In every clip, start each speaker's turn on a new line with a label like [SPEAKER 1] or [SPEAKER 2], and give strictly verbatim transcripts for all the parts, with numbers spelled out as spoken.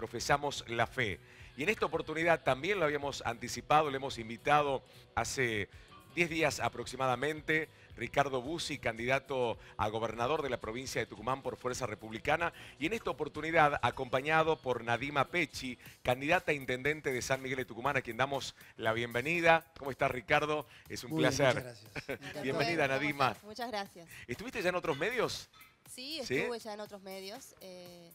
[SPEAKER 1] profesamos la fe. Y en esta oportunidad también lo habíamos anticipado, le hemos invitado hace diez días aproximadamente, Ricardo Bussi, candidato a gobernador de la provincia de Tucumán por Fuerza Republicana, y en esta oportunidad acompañado por Nadima Pecci, candidata a intendente de San Miguel de Tucumán, a quien damos la bienvenida. ¿Cómo estás, Ricardo? Es un
[SPEAKER 2] Muy
[SPEAKER 1] placer.
[SPEAKER 2] bien, muchas gracias.
[SPEAKER 1] Bienvenida,
[SPEAKER 3] Bueno,
[SPEAKER 1] Nadima.
[SPEAKER 3] muchas gracias.
[SPEAKER 1] ¿Estuviste ya en otros medios?
[SPEAKER 3] Sí,
[SPEAKER 1] ¿Sí?
[SPEAKER 3] estuve ya en otros medios. Eh,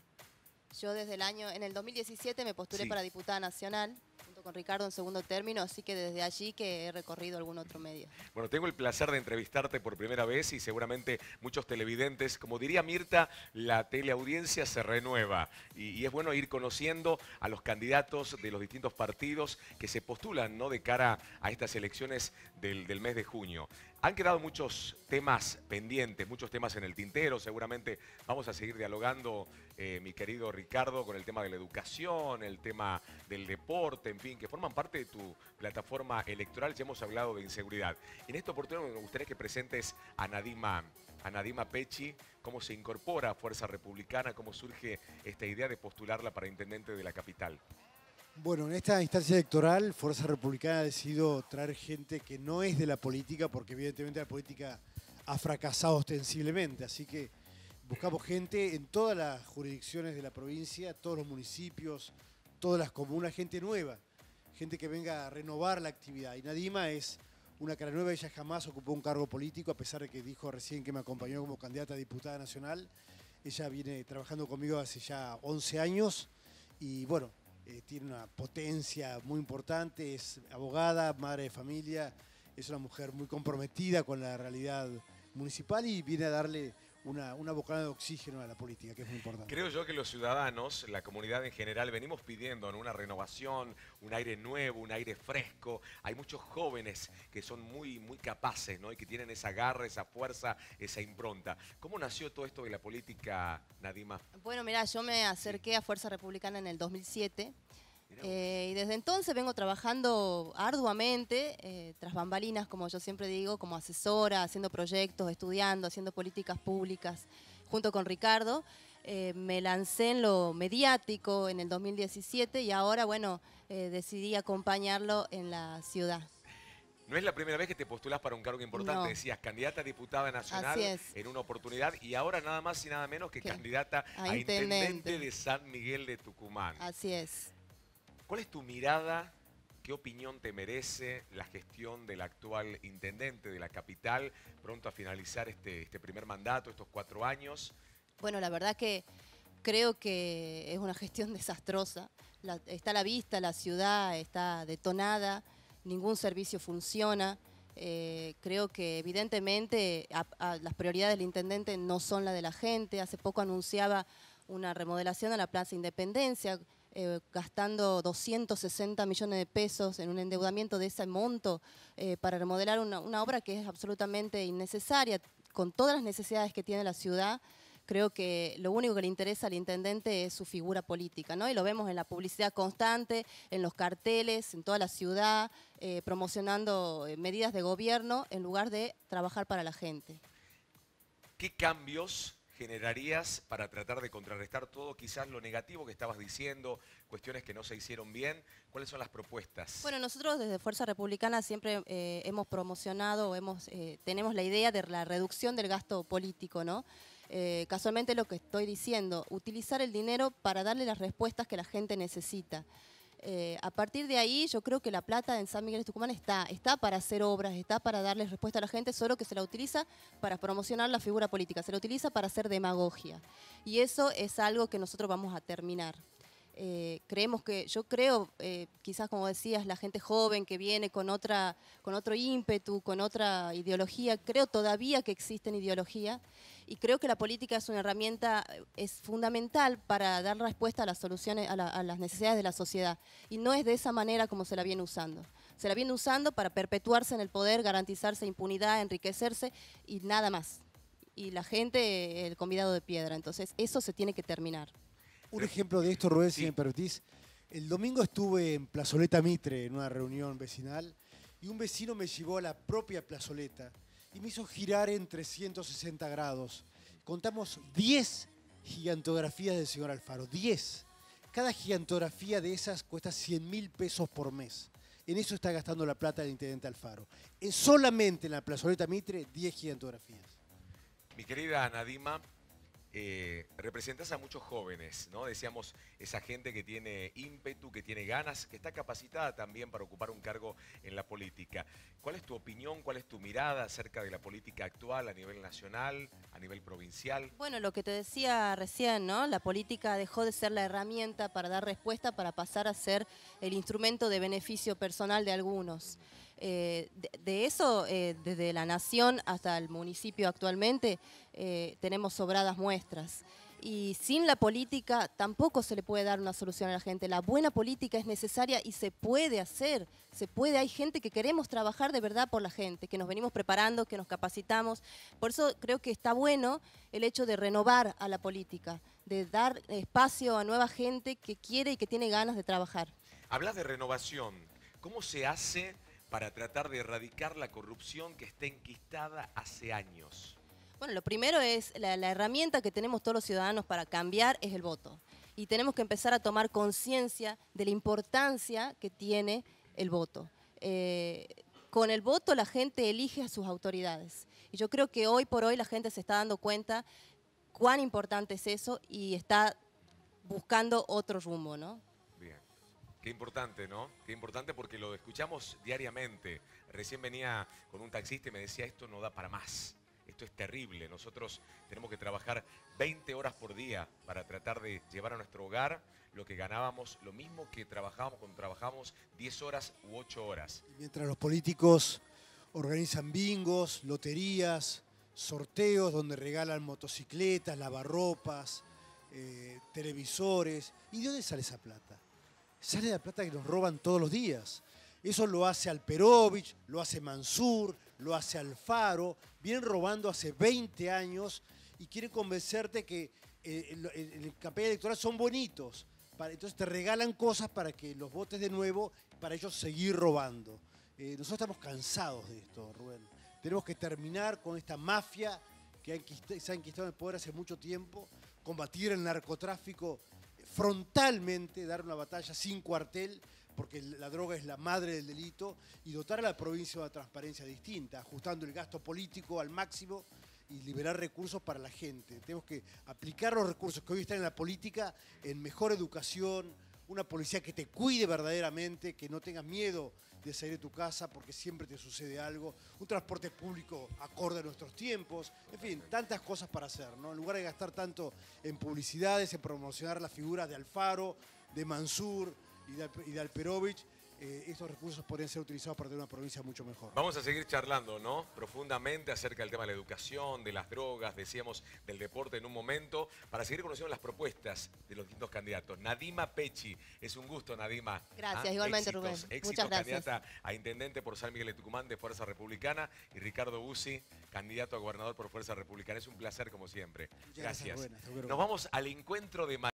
[SPEAKER 3] yo desde el año, en el dos mil diecisiete me postulé
[SPEAKER 1] Sí.
[SPEAKER 3] para diputada nacional, junto con Ricardo en segundo término, así que desde allí que he recorrido algún otro medio.
[SPEAKER 1] Bueno, tengo el placer de entrevistarte por primera vez y seguramente muchos televidentes, como diría Mirta, la teleaudiencia se renueva y, y es bueno ir conociendo a los candidatos de los distintos partidos que se postulan, ¿no?, de cara a estas elecciones del, del mes de junio. Han quedado muchos temas pendientes, muchos temas en el tintero, seguramente vamos a seguir dialogando, eh, mi querido Ricardo, con el tema de la educación, el tema del deporte, en fin, que forman parte de tu plataforma electoral. Ya hemos hablado de inseguridad. En esta oportunidad me gustaría que presentes a Nadima, a Nadima Pecci, cómo se incorpora a Fuerza Republicana, cómo surge esta idea de postularla para intendente de la capital.
[SPEAKER 2] Bueno, en esta instancia electoral, Fuerza Republicana ha decidido traer gente que no es de la política, porque evidentemente la política ha fracasado ostensiblemente, así que buscamos gente en todas las jurisdicciones de la provincia, todos los municipios, todas las comunas, gente nueva, gente que venga a renovar la actividad. Y Nadima es una cara nueva, ella jamás ocupó un cargo político, a pesar de que dijo recién que me acompañó como candidata a diputada nacional. Ella viene trabajando conmigo hace ya once años y bueno, Eh, tiene una potencia muy importante, es abogada, madre de familia, es una mujer muy comprometida con la realidad municipal y viene a darle una, una bocanada de oxígeno a la política, que es muy importante.
[SPEAKER 1] Creo yo que los ciudadanos, la comunidad en general, venimos pidiendo, ¿no?, una renovación, un aire nuevo, un aire fresco. Hay muchos jóvenes que son muy, muy capaces, ¿no?, y que tienen esa garra, esa fuerza, esa impronta. ¿Cómo nació todo esto de la política, Nadima?
[SPEAKER 3] Bueno, mirá, yo me acerqué a Fuerza Republicana en el dos mil siete. Eh, y desde entonces vengo trabajando arduamente, eh, tras bambalinas, como yo siempre digo, como asesora, haciendo proyectos, estudiando, haciendo políticas públicas, junto con Ricardo. Eh, me lancé en lo mediático en el dos mil diecisiete y ahora, bueno, eh, decidí acompañarlo en la ciudad.
[SPEAKER 1] No es la primera vez que te postulás para un cargo importante,
[SPEAKER 3] No.
[SPEAKER 1] decías, candidata a diputada nacional
[SPEAKER 3] Así es.
[SPEAKER 1] en una oportunidad y ahora nada más y nada menos que
[SPEAKER 3] ¿Qué?
[SPEAKER 1] candidata
[SPEAKER 3] A
[SPEAKER 1] a intendente
[SPEAKER 3] intendente.
[SPEAKER 1] de San Miguel de Tucumán.
[SPEAKER 3] Así es.
[SPEAKER 1] ¿Cuál es tu mirada? ¿Qué opinión te merece la gestión del actual intendente de la capital, pronto a finalizar este, este primer mandato, estos cuatro años?
[SPEAKER 3] Bueno, la verdad que creo que es una gestión desastrosa. La- está a la vista, la ciudad está detonada, ningún servicio funciona. Eh, creo que evidentemente a- a las prioridades del intendente no son las de la gente. Hace poco anunciaba una remodelación a la Plaza Independencia, eh, gastando doscientos sesenta millones de pesos en un endeudamiento de ese monto eh, para remodelar una, una obra que es absolutamente innecesaria, con todas las necesidades que tiene la ciudad. Creo que lo único que le interesa al intendente es su figura política, ¿no? Y lo vemos en la publicidad constante, en los carteles, en toda la ciudad, eh, promocionando eh, medidas de gobierno en lugar de trabajar para la gente.
[SPEAKER 1] ¿Qué cambios generarías para tratar de contrarrestar todo, quizás lo negativo que estabas diciendo, cuestiones que no se hicieron bien? ¿Cuáles son las propuestas?
[SPEAKER 3] Bueno, nosotros desde Fuerza Republicana siempre eh, hemos promocionado, hemos, eh, tenemos la idea de la reducción del gasto político, ¿no? Eh, casualmente lo que estoy diciendo, utilizar el dinero para darle las respuestas que la gente necesita. Eh, a partir de ahí yo creo que la plata en San Miguel de Tucumán está, está para hacer obras, está para darle respuesta a la gente, solo que se la utiliza para promocionar la figura política, se la utiliza para hacer demagogia. Y eso es algo que nosotros vamos a terminar. Eh, creemos que, yo creo, eh, quizás como decías, la gente joven que viene con, otra, con otro ímpetu, con otra ideología, creo todavía que existen ideologías y creo que la política es una herramienta, es fundamental para dar respuesta a las soluciones, a, la, a las necesidades de la sociedad. Y no es de esa manera como se la viene usando. Se la viene usando para perpetuarse en el poder, garantizarse impunidad, enriquecerse y nada más. Y la gente, el convidado de piedra. Entonces, eso se tiene que terminar.
[SPEAKER 2] Un ejemplo de esto, Rubén,
[SPEAKER 1] Sí.
[SPEAKER 2] si me permitís. El domingo estuve en Plazoleta Mitre, en una reunión vecinal, y un vecino me llevó a la propia plazoleta y me hizo girar en trescientos sesenta grados. Contamos diez gigantografías del señor Alfaro, diez. Cada gigantografía de esas cuesta cien mil pesos por mes. En eso está gastando la plata el intendente Alfaro. Es solamente en la plazoleta Mitre, diez gigantografías.
[SPEAKER 1] Mi querida Nadima, eh, representas a muchos jóvenes, ¿no? Decíamos, esa gente que tiene ímpetu, que tiene ganas, que está capacitada también para ocupar un cargo en la política. ¿Cuál es tu opinión, cuál es tu mirada acerca de la política actual a nivel nacional, a nivel provincial?
[SPEAKER 3] Bueno, lo que te decía recién, ¿no? La política dejó de ser la herramienta para dar respuesta para pasar a ser el instrumento de beneficio personal de algunos. Eh, de, de eso, eh, desde la nación hasta el municipio actualmente, eh, tenemos sobradas muestras. Y sin la política tampoco se le puede dar una solución a la gente. La buena política es necesaria y se puede hacer. Se puede, hay gente que queremos trabajar de verdad por la gente, que nos venimos preparando, que nos capacitamos. Por eso creo que está bueno el hecho de renovar a la política, de dar espacio a nueva gente que quiere y que tiene ganas de trabajar.
[SPEAKER 1] Hablas de renovación. ¿Cómo se hace para tratar de erradicar la corrupción que está enquistada hace años?
[SPEAKER 3] Bueno, lo primero es, la, la herramienta que tenemos todos los ciudadanos para cambiar es el voto. Y tenemos que empezar a tomar conciencia de la importancia que tiene el voto. Eh, con el voto la gente elige a sus autoridades. Y yo creo que hoy por hoy la gente se está dando cuenta cuán importante es eso y está buscando otro rumbo, ¿no?
[SPEAKER 1] Bien. Qué importante, ¿no? Qué importante porque lo escuchamos diariamente. Recién venía con un taxista y me decía, esto no da para más. Esto es terrible. Nosotros tenemos que trabajar veinte horas por día para tratar de llevar a nuestro hogar lo que ganábamos, lo mismo que trabajábamos cuando trabajábamos diez horas u ocho horas.
[SPEAKER 2] Mientras los políticos organizan bingos, loterías, sorteos donde regalan motocicletas, lavarropas, eh, televisores. ¿Y de dónde sale esa plata? Sale la plata que nos roban todos los días. Eso lo hace Alperovich, lo hace Mansur, lo hace Alfaro. Vienen robando hace veinte años y quieren convencerte que eh, en la campaña electoral son bonitos. Para, entonces te regalan cosas para que los votes de nuevo, para ellos seguir robando. Eh, nosotros estamos cansados de esto, Rubén. Tenemos que terminar con esta mafia que ha enquistado, se ha enquistado en el poder hace mucho tiempo, combatir el narcotráfico frontalmente, dar una batalla sin cuartel, porque la droga es la madre del delito, y dotar a la provincia de una transparencia distinta, ajustando el gasto político al máximo y liberar recursos para la gente. Tenemos que aplicar los recursos que hoy están en la política en mejor educación, una policía que te cuide verdaderamente, que no tengas miedo de salir de tu casa porque siempre te sucede algo, un transporte público acorde a nuestros tiempos, en fin, tantas cosas para hacer, ¿no? En lugar de gastar tanto en publicidades, en promocionar las figuras de Alfaro, de Mansur y de, y de Alperovich, eh, estos recursos podrían ser utilizados para tener una provincia mucho mejor.
[SPEAKER 1] Vamos a seguir charlando, ¿no? Profundamente acerca del tema de la educación, de las drogas, decíamos, del deporte en un momento, para seguir conociendo las propuestas de los distintos candidatos. Nadima Pecci, es un gusto, Nadima.
[SPEAKER 3] Gracias,
[SPEAKER 1] ¿Ah?
[SPEAKER 3] igualmente,
[SPEAKER 1] éxitos,
[SPEAKER 3] Rubén.
[SPEAKER 1] Éxitos,
[SPEAKER 3] Muchas gracias.
[SPEAKER 1] Candidata a Intendente por San Miguel de Tucumán de Fuerza Republicana y Ricardo Bussi, candidato a Gobernador por Fuerza Republicana. Es un placer como siempre.
[SPEAKER 2] Muchas gracias.
[SPEAKER 1] Gracias.
[SPEAKER 2] Buenas,
[SPEAKER 1] Nos vamos al encuentro de